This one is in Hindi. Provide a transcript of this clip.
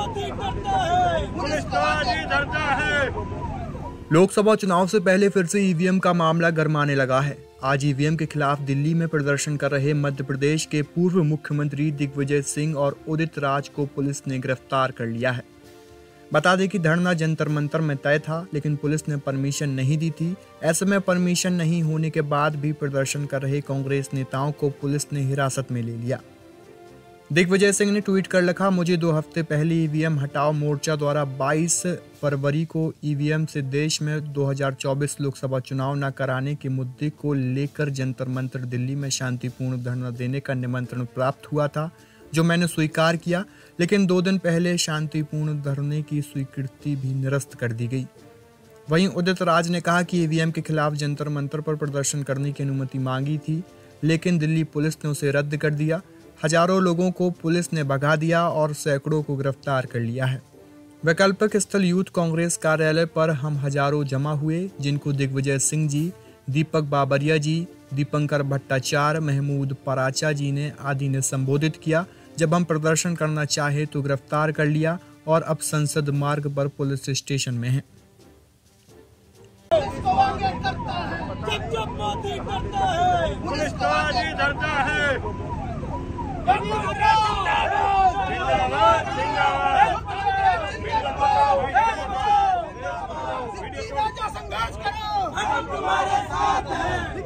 मोदी डरता है, पुलिस तो आज ही डरता है। लोकसभा चुनाव से पहले फिर से ईवीएम का मामला गरमाने लगा है। आज ईवीएम के खिलाफ दिल्ली में प्रदर्शन कर रहे मध्य प्रदेश के पूर्व मुख्यमंत्री दिग्विजय सिंह और उदित राज को पुलिस ने गिरफ्तार कर लिया है। बता दें कि धरना जंतर मंतर में तय था, लेकिन पुलिस ने परमिशन नहीं दी थी। ऐसे में परमिशन नहीं होने के बाद भी प्रदर्शन कर रहे कांग्रेस नेताओं को पुलिस ने हिरासत में ले लिया। दिग्विजय सिंह ने ट्वीट कर लिखा, मुझे 2 हफ्ते पहले ईवीएम हटाओ मोर्चा द्वारा 22 फरवरी को ईवीएम से देश में 2024 लोकसभा चुनाव न कराने के मुद्दे को लेकर जंतर मंतर दिल्ली में शांतिपूर्ण धरना देने का निमंत्रण प्राप्त हुआ था, जो मैंने स्वीकार किया, लेकिन 2 दिन पहले शांतिपूर्ण धरने की स्वीकृति भी निरस्त कर दी गई। वहीं उदित राज ने कहा कि ईवीएम के खिलाफ जंतर मंतर पर प्रदर्शन करने की अनुमति मांगी थी, लेकिन दिल्ली पुलिस ने उसे रद्द कर दिया। हजारों लोगों को पुलिस ने भगा दिया और सैकड़ों को गिरफ्तार कर लिया है। वैकल्पिक स्थल यूथ कांग्रेस कार्यालय पर हम हजारों जमा हुए, जिनको दिग्विजय सिंह जी, दीपक बाबरिया जी, दीपंकर भट्टाचार्य, महमूद पराचा जी ने आदि ने संबोधित किया। जब हम प्रदर्शन करना चाहे तो गिरफ्तार कर लिया और अब संसद मार्ग पर पुलिस स्टेशन में है। जब मोदी डरता है, पुलिस तो आज ही डरता है। संघर्ष करो, हम तुम्हारे साथ हैं।